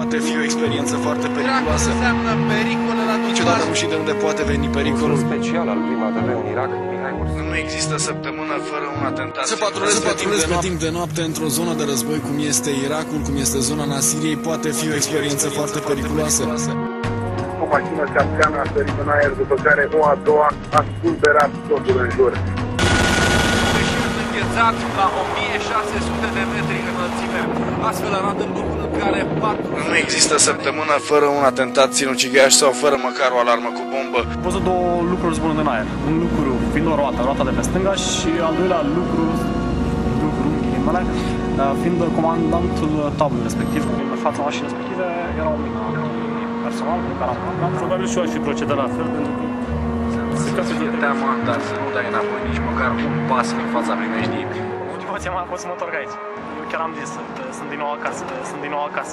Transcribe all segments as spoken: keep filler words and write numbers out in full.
poate fi o experiență foarte periculoasă. Înseamnă pericole la Niciodată nu știi de unde poate veni pericolul. Special al prima T V în Irak, Mihai Ursu. Nu există săptămână fără un atentat. Se patrulezi pe, pe timp de noapte într-o zonă de război cum este Irakul, cum este zona Nasiriei, poate fi o experiență foarte periculoasă. O mașină capteană a sărit în aer, după care o a doua a spulberat totul în jur. Înghețat la o mie șase sute de metri înălțime. Astfel arată locul în care patru... Nu există săptămână fără un atentat sinucigaș sau fără măcar o alarmă cu bombă. Am văzut două lucruri zburând în aer. Un lucru fiind o roată, roata de pe stânga, și al doilea lucru, lucru în ghilimele, fiind comandantul tablului respectiv. În fața mașinii respective era un mic personal cu care am plecat. Probabil și eu aș fi procedat la fel, pentru că Să fie teamă, dar să nu dai înapoi nici măcar un pas în fața primejdiei. Motivația mea a fost să mă întorc aici. Eu chiar am zis, sunt, sunt din nou acasă, sunt din nou acasă.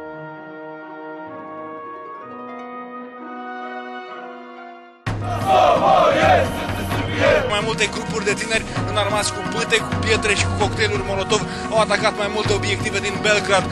Mai multe grupuri de tineri înarmați cu pâte, cu pietre și cu cocktailuri Molotov au atacat mai multe obiective din Belgrad.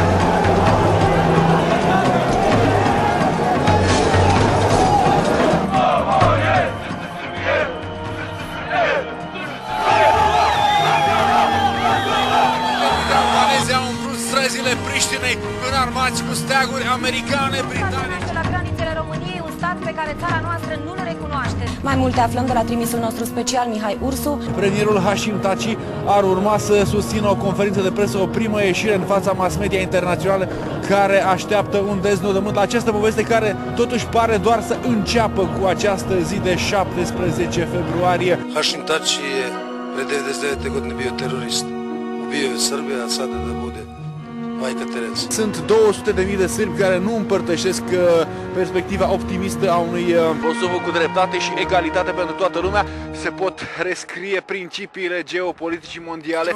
Au umplut străzile Priștinei înarmați cu steaguri americane, britanice. La granițele României, un stat pe care țara noastră nu-l recunoaște. Mai multe aflăm de la trimisul nostru special, Mihai Ursu. Premierul Hashim Thaci ar urma să susțină o conferință de presă, o primă ieșire în fața mass media internaționale care așteaptă un deznodământ la această poveste care totuși pare doar să înceapă cu această zi de șaptesprezece februarie. Hashim Thaci je pred devedeset devet godine bio terorist. Ubio je Srbe, a sada da bude majka Tereza. Sunt două sute de mii de sârbi care nu împărtășesc perspectiva optimistă a unui Kosovo cu dreptate și egalitate pentru toată lumea. Se pot rescrie principiile geopoliticii mondiale.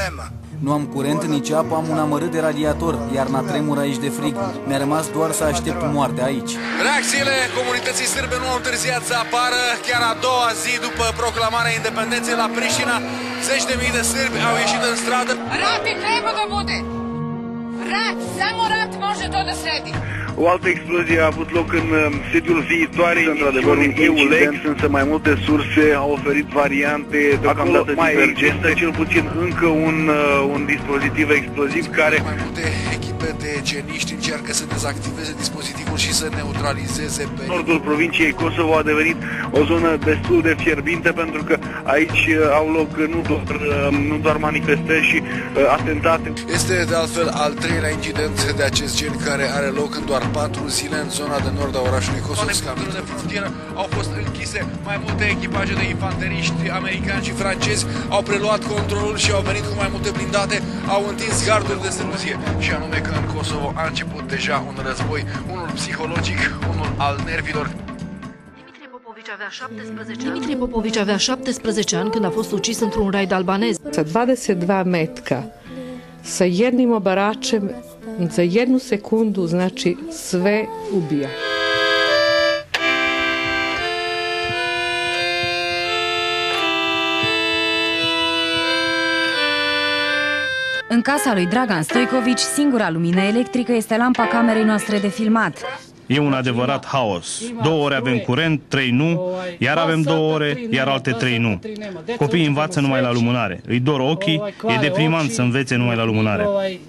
Nu am curent, nici apă, am un amărât de radiator, iarna tremură aici de frig. Mi-a rămas doar să aștept moartea aici. Reacțiile comunității sârbe nu au întârziat să apară. Chiar a doua zi după proclamarea independenței la Priștina, zeci de mii de sârbi au ieșit în stradă. Rat i treba da bude! Rat! Samo rat može to da sredi! O altă explozie a avut loc în sediul viitoarei, într-adevăr un incident, însă mai multe surse au oferit variante deocamdată mai există cel puțin încă un, un dispozitiv exploziv care... Mai multe echipe de geniști încearcă să dezactiveze dispozitivul și să neutralizeze pe... Nordul provinciei Kosovo a devenit o zonă destul de fierbinte pentru că aici au loc nu doar, nu doar manifestări și atentate. Este de altfel al treilea incident de acest gen care are loc în doar patru zile în zona de nord a orașului Kosovo. Scaunele de frontieră au fost închise, mai multe echipaje de infanteriști americani și francezi au preluat controlul și au venit cu mai multe blindate, au întins garduri de seluzie, și anume că în Kosovo a început deja un război, unul psihologic, unul al nervilor. Dimitri Popovici avea șaptesprezece ani când a fost ucis într-un raid albanez. Sa dvadeset dva metka, sa jednim obaračem, za jednu sekundu, znači sve ubija. În casa lui Dragan Stojković, singura lumină electrică este lampa camerei noastre de filmat. E un adevărat haos. Două ore avem curent, trei nu, iar avem două ore, iar alte trei nu. Copiii învață numai la lumânare. Îi dor ochii, e deprimant să învețe numai la lumânare.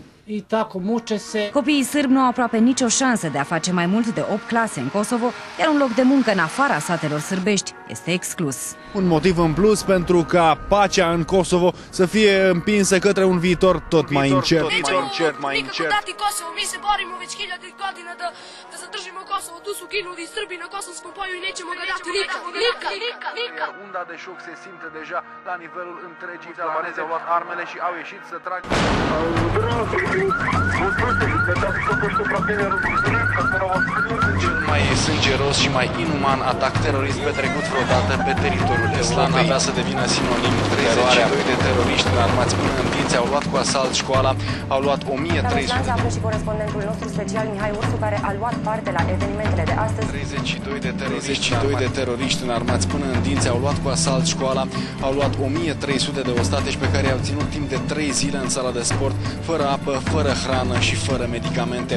Copiii sârbi nu au aproape nicio șansă de a face mai mult de opt clase în Kosovo, iar un loc de muncă în afara satelor sârbești este exclus. Un motiv în plus pentru ca pacea în Kosovo să fie împinsă către un viitor tot mai încet. Mai încet, mai încet. Dati Kosovo, mi se borimo već hiljade godina da da zadržimo Kosovo. Tu su ginuli Srbi na kosovskom polju i nećemo ga dati nikad, nikad, nikad, nikad. Unda de șoc se simte deja la nivelul întregii. Albanezi au luat armele și au ieșit să tragă. Cel mai mai sângeros și mai inuman atac terorist petrecut vreodată pe teritoriul Europei. Avea să devină sinonim. treizeci și doi de teroriști înarmați până în dinți au luat cu asalt școala, au luat o mie trei sute. Se află și corespondentul nostru special Mihai Ursu, care a luat parte la evenimentele de astăzi. treizeci și doi de teroriști, treizeci și doi de teroriști înarmați până în dinți au luat cu asalt școala, au luat o mie trei sute de ostateci pe care i-au ținut timp de trei zile în sala de sport, fără apă, fără hrană și fără medicamente.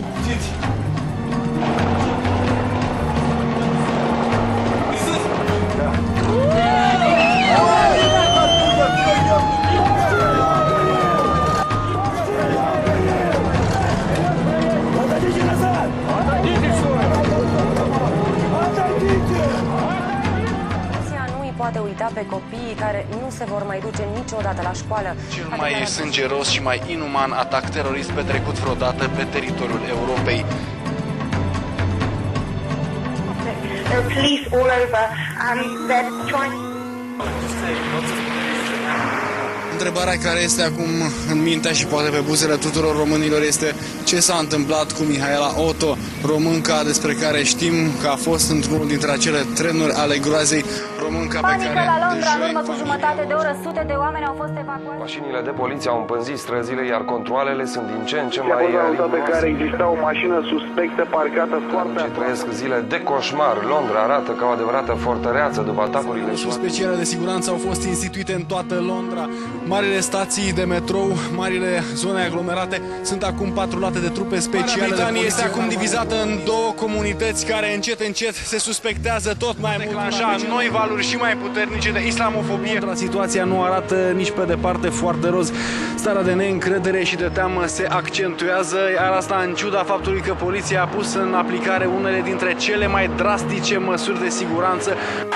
Poate uita pe copiii care nu se vor mai duce niciodată la școală. Cel mai sângeros și mai inuman atac terorist petrecut vreodată pe teritoriul Europei. Întrebarea care este acum în mintea și poate pe buzele tuturor românilor este ce s-a întâmplat cu Mihaela Otto, românca despre care știm că a fost într-unul dintre acele trenuri ale groazei, românca pe Panică care... la Londra, în urmă cu jumătate de oră, sute de oameni au fost evacuați. Mașinile de poliție au împânzit străzile, iar controalele sunt din ce în ce mai riguroase. Pe care exista o mașină suspectă parcată foarte aproape. Trăiesc zile de coșmar. Londra arată ca o adevărată fortăreață după atacurile. Măsuri speciale de siguranță au fost instituite în toată Londra. Marile stații de metrou, marile zone aglomerate sunt acum patrulate de trupe speciale. Britania este acum divizată în două comunități care încet încet se suspectează tot mai mult. Declanșa noi valuri și mai puternice de islamofobie. Situația nu arată nici pe departe foarte roz. Starea de neîncredere și de teamă se accentuează, iar asta în ciuda faptului că poliția a pus în aplicare unele dintre cele mai drastice măsuri de siguranță.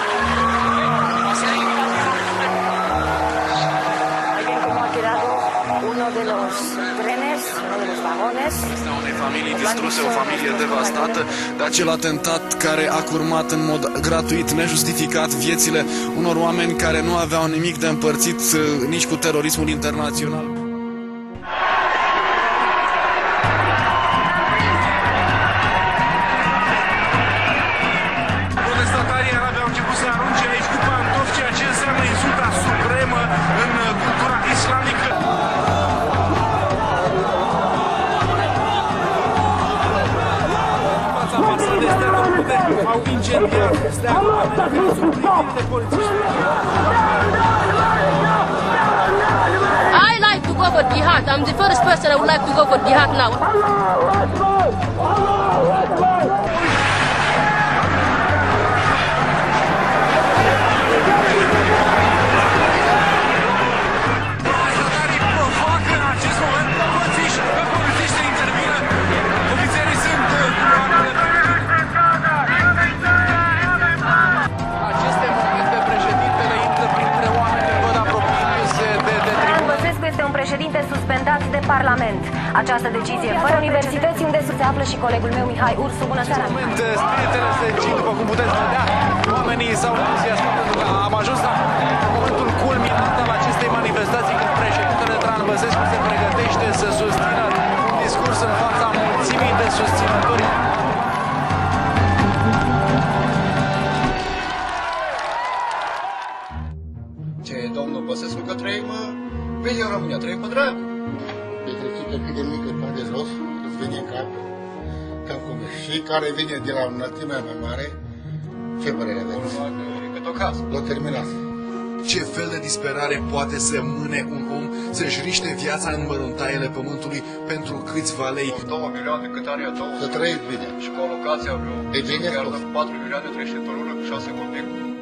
Este unei familii distruse, o familie devastată de acel atentat care a curmat în mod gratuit, nejustificat viețile unor oameni care nu aveau nimic de împărțit nici cu terorismul internațional. Protestatarii arabi au început să arunce aici cu pantofi, ceea ce înseamnă insulta supremă în cultura islamică. Au incendiat steagul oamenilor care sunt priviri de polițiști. I like to go for jihad. I'm the first person I would like to go for jihad now. Protestatarii provoacă în acest moment polițiști, pe polițiști să intervină. Ofițerii sunt aceste momente președintele intră printre oameni în văd apropiindu-se de, de tribună. Este un președinte suspendat de Parlament. Această decizie fără universități, unde se află și colegul meu Mihai Ursu. Bună seara! În moment, spiritele se încin, după cum puteți vedea. Oamenii s-au entuziasmat pentru că am ajuns la momentul culminant al acestei manifestații, când președintele Traian Băsescu se pregătește să susțină un discurs în fața mulțimii de susținători. Ce domnul Băsescu că trăim bine în România, trăim pe drept. Petrecită cât de mică, cât de jos, îți vine în cap, cam cum e. Și care vine de la înălțimea mai mare, ce părere aveți? Cât o casă. L-o terminați. Ce fel de disperare poate să mâne un om să-și riște viața în măruntaiele pământului pentru câțiva lei? două milioane cât are ea, două. Să trăiți bine. Și cu alocația vreo e bine patru milioane trei sute pe lună cu șase copii.